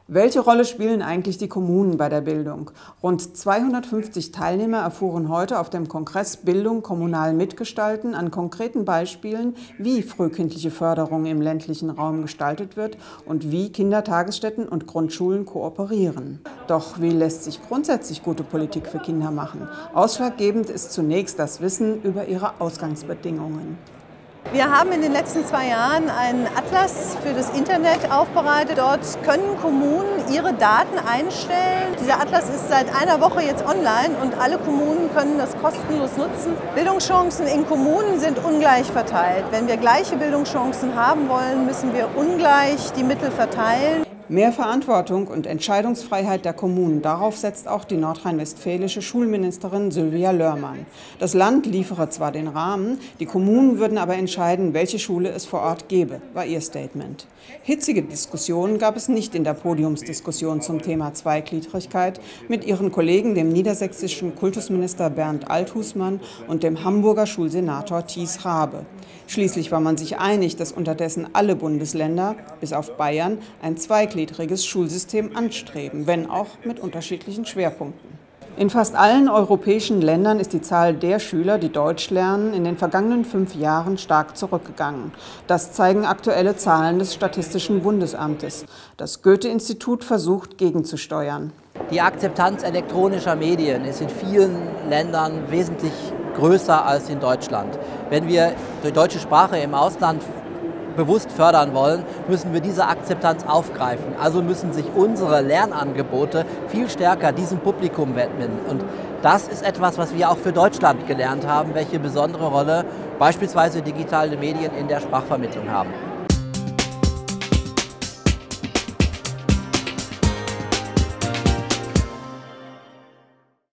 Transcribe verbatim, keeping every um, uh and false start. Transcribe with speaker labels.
Speaker 1: Welche Rolle spielen eigentlich die Kommunen bei der Bildung? Rund zweihundertfünfzig Teilnehmer erfuhren heute auf dem Kongress Bildung kommunal mitgestalten an konkreten Beispielen, wie frühkindliche Förderung im ländlichen Raum gestaltet wird und wie Kindertagesstätten und Grundschulen kooperieren. Doch wie lässt sich grundsätzlich gute Politik für Kinder machen? Ausschlaggebend ist zunächst das Wissen über ihre Ausgangsbedingungen.
Speaker 2: Wir haben in den letzten zwei Jahren einen Atlas für das Internet aufbereitet. Dort können Kommunen ihre Daten einstellen. Dieser Atlas ist seit einer Woche jetzt online und alle Kommunen können das kostenlos nutzen. Bildungschancen in Kommunen sind ungleich verteilt. Wenn wir gleiche Bildungschancen haben wollen, müssen wir ungleich die Mittel verteilen.
Speaker 1: Mehr Verantwortung und Entscheidungsfreiheit der Kommunen, darauf setzt auch die nordrhein-westfälische Schulministerin Sylvia Loermann. Das Land liefere zwar den Rahmen, die Kommunen würden aber entscheiden, welche Schule es vor Ort gebe, war ihr Statement. Hitzige Diskussionen gab es nicht in der Podiumsdiskussion zum Thema Zweigliedrigkeit mit ihren Kollegen, dem niedersächsischen Kultusminister Bernd Althusmann und dem Hamburger Schulsenator Thies Raabe. Schließlich war man sich einig, dass unterdessen alle Bundesländer, bis auf Bayern, ein zweigliedriges Schulsystem anstreben, wenn auch mit unterschiedlichen Schwerpunkten. In fast allen europäischen Ländern ist die Zahl der Schüler, die Deutsch lernen, in den vergangenen fünf Jahren stark zurückgegangen. Das zeigen aktuelle Zahlen des Statistischen Bundesamtes. Das Goethe-Institut versucht, gegenzusteuern.
Speaker 3: Die Akzeptanz elektronischer Medien ist in vielen Ländern wesentlich größer als in Deutschland. Wenn wir die deutsche Sprache im Ausland bewusst fördern wollen, müssen wir diese Akzeptanz aufgreifen. Also müssen sich unsere Lernangebote viel stärker diesem Publikum widmen. Und das ist etwas, was wir auch für Deutschland gelernt haben, welche besondere Rolle beispielsweise digitale Medien in der Sprachvermittlung haben.